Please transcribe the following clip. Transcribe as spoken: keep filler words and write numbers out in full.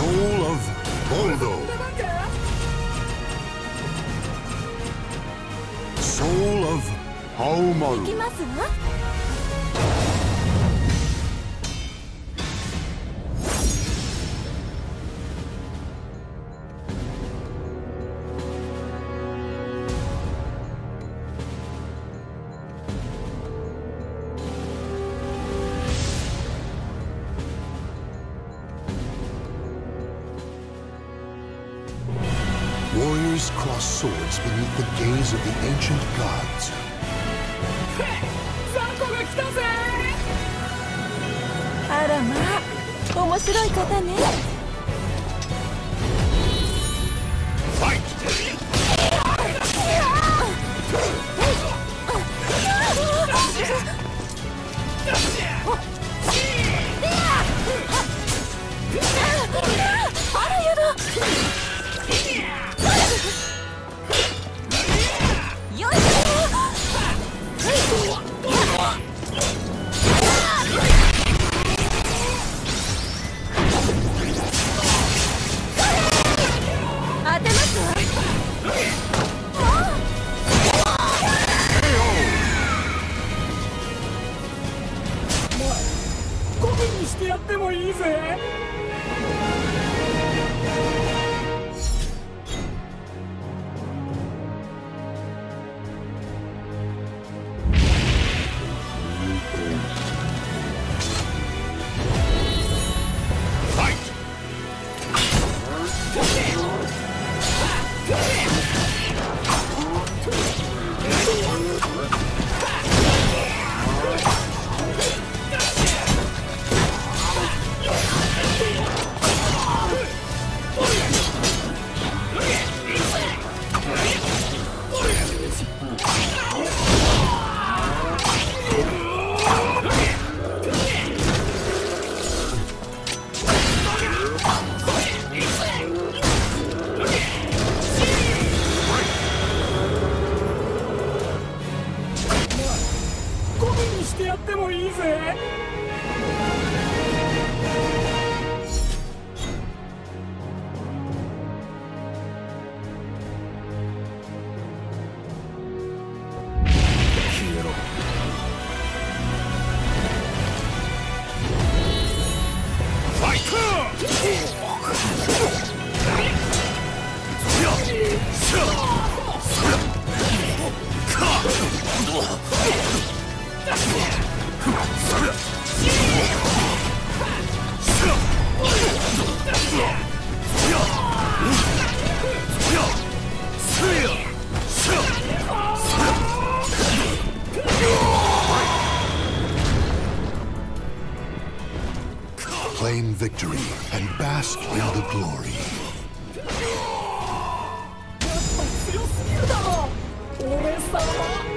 Soul of Boldo. Soul of Haomaru. 行きますわ。 Warriors cross swords beneath the gaze of the ancient gods. あらまあ、面白い方ね。あらやだ。よいしょ。当てますわ。 古文にしてやってもいいぜ。してやってもいいぜ。消えろ。ファイト。 Claim victory and bask in the glory. やっぱ強すぎるだろ、俺様。